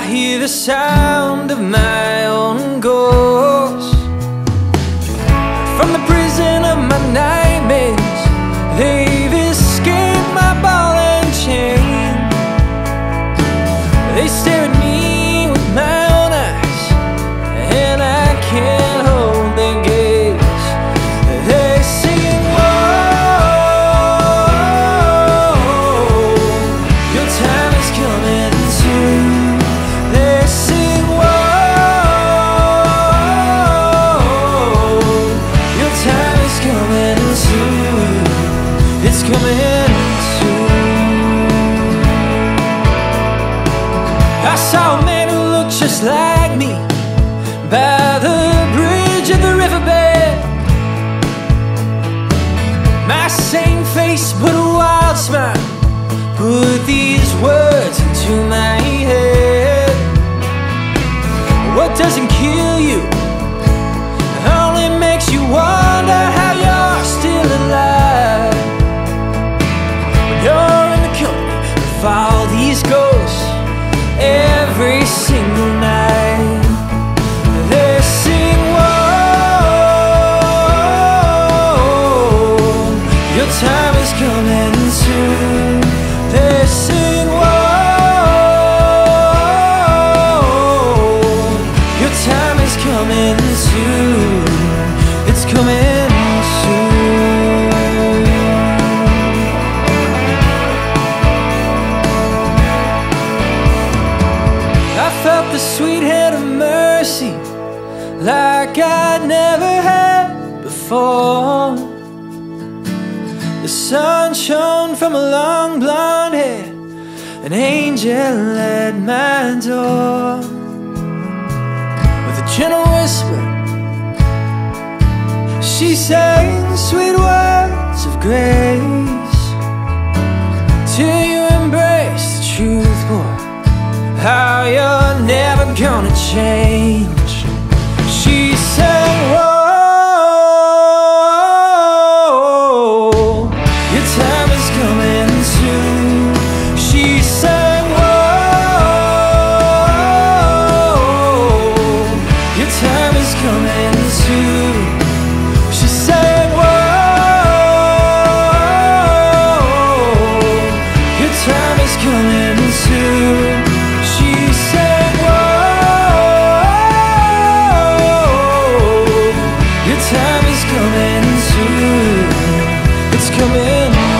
I hear the sound of my own ghost from the prison of my nightmares. They've escaped my ball and chain. They stare at me with my own eyes, and I can't hold their gaze. They sing, "Whoa, your time is coming soon." They sing, "Whoa, your time is coming soon. It's coming soon." I saw a man who looked just like me by the bridge of the riverbed. My same face but a wild smile put these words into my head. What doesn't kill you only makes you wonder how you're still alive. When you're in the company of all these ghosts every single night, they sing, "Whoa, your time is coming soon." They sing, "Whoa, your time is coming soon. It's coming soon." I felt the sweet hand of mercy like I'd never had before. The sun shone from a long blonde hair, an angel at my door. With a gentle whisper, she sang sweet words of grace till you embrace the truth, boy, how you're never gonna change. She sang, "Whoa, your time is coming soon." She sang, "Whoa, your time is coming soon." She sang, "Whoa, your time is coming soon." She sang, "Whoa, your time is coming soon. It's coming